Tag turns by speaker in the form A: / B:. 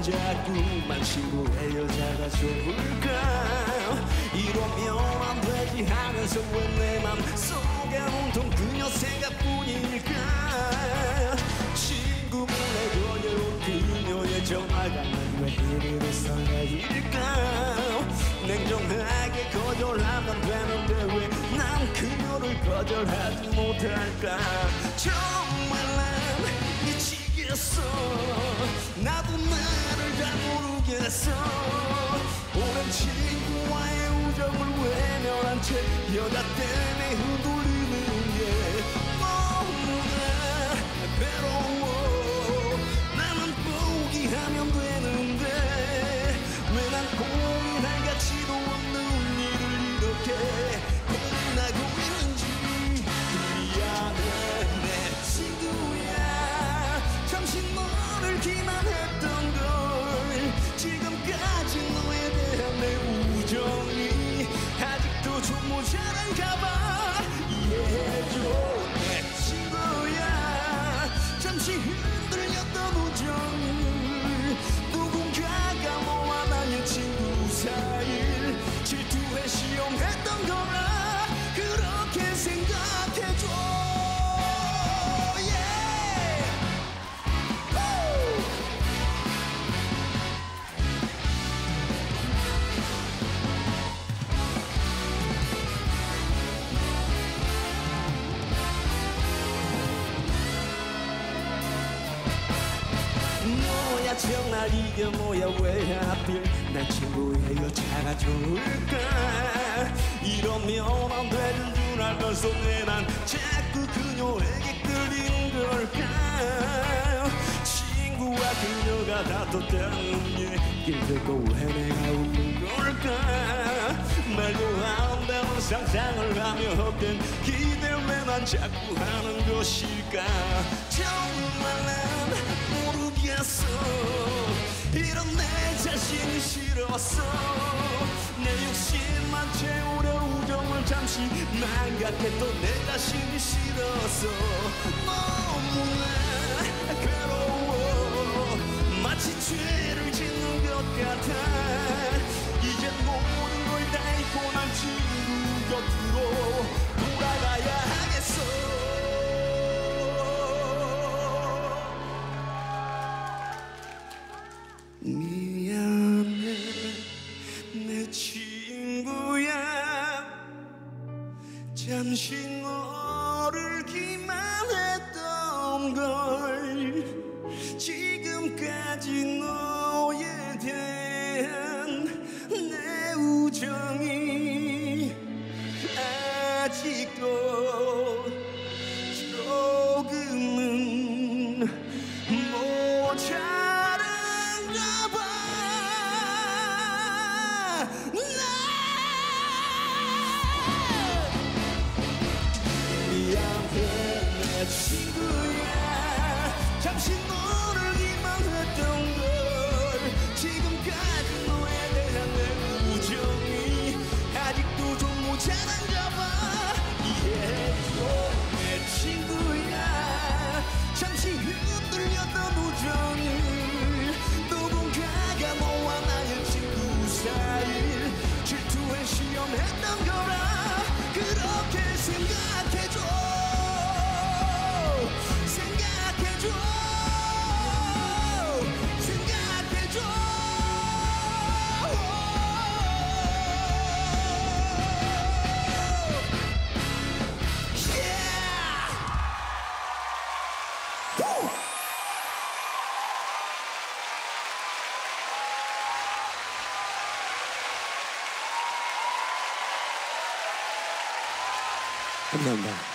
A: 난 자꾸만 친구의 여자가 좋을까. 이러면 안 되지 하면서 왜 내 맘속에 온통 그녀 생각뿐일까. 친구분의 거녀로 그녀의 전화가 난 왜 이리로 설레일까. 냉정하게 거절하면 되는데 왜 난 그녀를 거절하지 못할까. 정말 난 미치겠어. 나도 나를 잘 모르겠어. 오랜 친구와의 우정을 외면한 채 여자 때문에 흔들리는 게 너무나 괴로워. 나는 포기하면 되는데 왜 난 고민할 가치도 없는 일을 이렇게 고민하고 있는지. 미안해 내 친구야. 잠시 너를 기만했던 걸. 지금까지 너에 대한 내 우정이 아직도 좀 모자란가 봐. 이해해줘 내 친구야. 잠시 흔들렸던 우정을 누군가가 너와 나의 친구 사이를 질투해 시험했던 거라 그렇게 생각해줘. yeah. 뭐야 정말 이게 뭐야 왜 하필 난 친구의 여자가 좋을까. 이러면 안 되는 줄 알면서 왜 난 자꾸 그녀에게 끌리는 걸까. 친구와 그녀가 다퉜다는 얘기를 듣고 왜 내가 웃는 걸까. 말도 안 되는 상상을 하며 헛된 기대를 왜 난 자꾸 하는 것일까. 정말 난 모르겠어. 이런 내 자신이 싫었어. 내 욕심만 채우려 우정을 잠시 망각했던 내 자신이 싫었어. 너무나 괴로워. 마치 죄를 짓는 것 같아. 이젠 모든 걸 다 잊고 난 친구 곁으로 돌아가야 하겠어. 미안해 내 친구야. 잠시 너를 기만했던 걸. 지금까지 너에 대한 내 우정이 아직도 조금은 모자란가 봐. 미안해 내 친구야. 잠시 너를 기만했던 걸. 지금까지 너에 대한 내 우정이 아직도 좀 모자란가 봐. 이해해줘 내 친구야. 잠시 흔들렸던 우정을 누군가가 너와 나의 친구 사이를 질투해 시험했던 거라 그렇게 생각해줘. 생각해줘. 생각해줘.
B: 감사합니다.